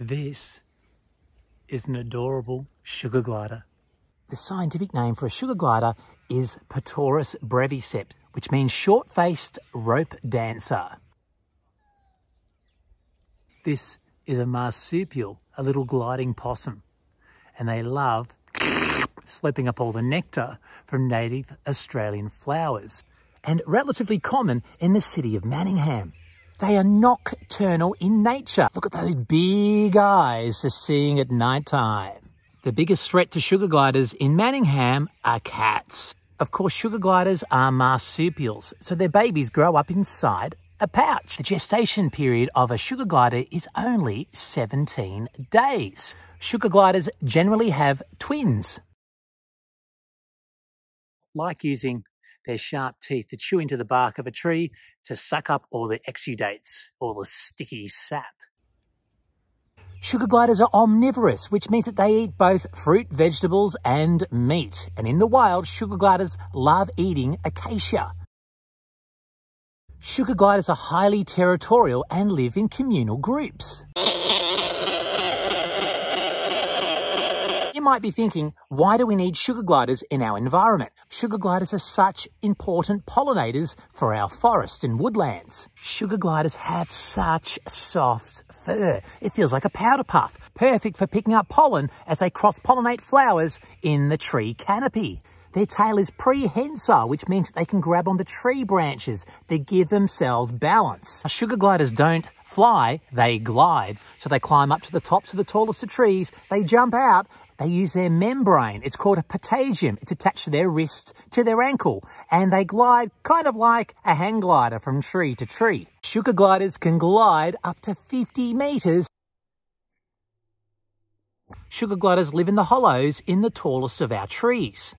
This is an adorable sugar glider. The scientific name for a sugar glider is Ptoris breviceps, which means short-faced rope dancer. This is a marsupial, a little gliding possum, and they love slurping up all the nectar from native Australian flowers, and relatively common in the city of Manningham. They are nocturnal in nature. Look at those big eyes just seeing at night time. The biggest threat to sugar gliders in Manningham are cats. Of course, sugar gliders are marsupials, so their babies grow up inside a pouch. The gestation period of a sugar glider is only 17 days. Sugar gliders generally have twins. Like using their sharp teeth to chew into the bark of a tree to suck up all the exudates, all the sticky sap. Sugar gliders are omnivorous, which means that they eat both fruit, vegetables and meat. And in the wild, sugar gliders love eating acacia. Sugar gliders are highly territorial and live in communal groups. You might be thinking, why do we need sugar gliders in our environment? Sugar gliders are such important pollinators for our forests and woodlands. Sugar gliders have such soft fur. It feels like a powder puff, perfect for picking up pollen as they cross-pollinate flowers in the tree canopy. Their tail is prehensile, which means they can grab on the tree branches. They give themselves balance. Sugar gliders don't fly, they glide. So they climb up to the tops of the tallest of trees, they jump out, they use their membrane. It's called a patagium. It's attached to their wrist, to their ankle, and they glide kind of like a hang glider from tree to tree. Sugar gliders can glide up to 50 metres. Sugar gliders live in the hollows in the tallest of our trees.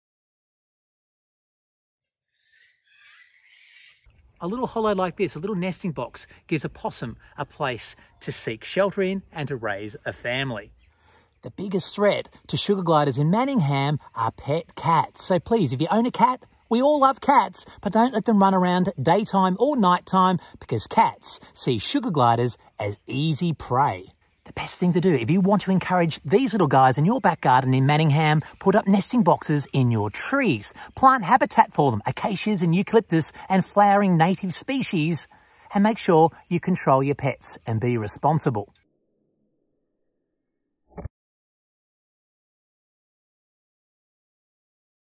A little hollow like this, a little nesting box, gives a possum a place to seek shelter in and to raise a family. The biggest threat to sugar gliders in Manningham are pet cats. So please, if you own a cat, we all love cats, but don't let them run around daytime or nighttime because cats see sugar gliders as easy prey. The best thing to do, if you want to encourage these little guys in your back garden in Manningham, put up nesting boxes in your trees. Plant habitat for them, acacias and eucalyptus and flowering native species. And make sure you control your pets and be responsible.